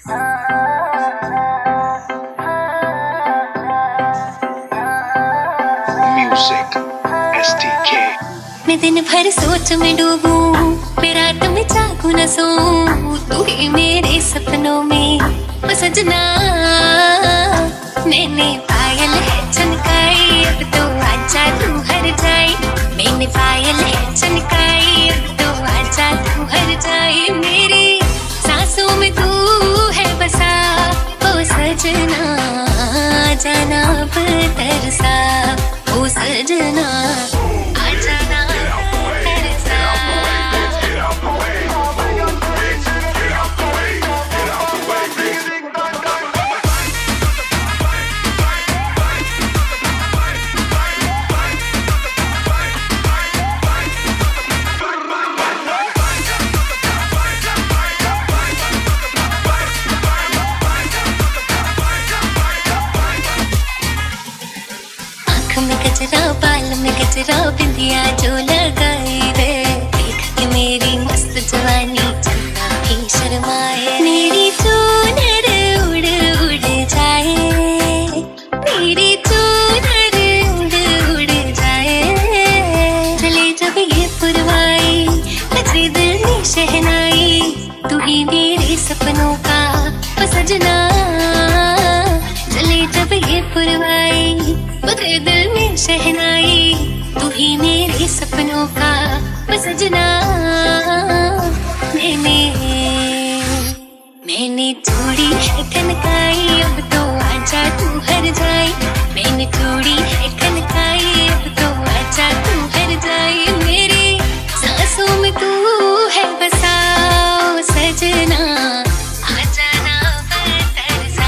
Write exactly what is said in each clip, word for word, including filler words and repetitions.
Music S T K। मैं दिन भर सोच में डूबूं, मैं रात में जागूं न सोऊं, तू ही मेरे सपनों में ओ सजना। मैंने पायल है चमकाई, अब तो आजा तू हर जाए। मैंने पायल है चमकाई, अब तो आजा तू हर जाए। मेरी सांसों में तू है बसा ओ सजना, जाना अब तरसा ओ सजना। में गजरा बाल में गजरा बिंदिया जो लगाई रे, देख के मेरी मस्त जवानी चंदा भी शर्माए। मेरी चूनर उड़ उड़ जाए, मेरी चूनर उड़ उड़ जाए। चले जब ये पुरवाई बजे दिल में शहनाई, तू ही मेरे सपनों का ओ सजना। चले जब ये पुरवाई बजे दिल में शहनाई, तू ही मेरे सपनों का ओ सजना। मैंने मैंने चूड़ी है खनकाई, अब तो आजा तू हर जाए। मैंने चूड़ी है खनकाई, अब तो आजा तू हर जाए। मेरी सांसों में तू है बसा ओ सजना, आजा ना तरसा।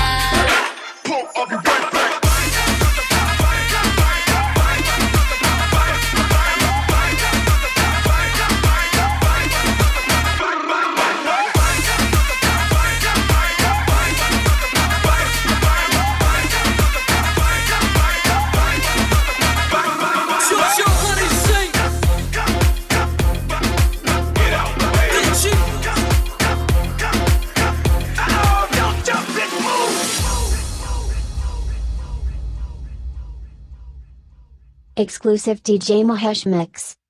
Exclusive D J Mahesh Mix.